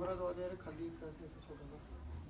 कमरा तो आ जाए खाली करके से छोटा सा।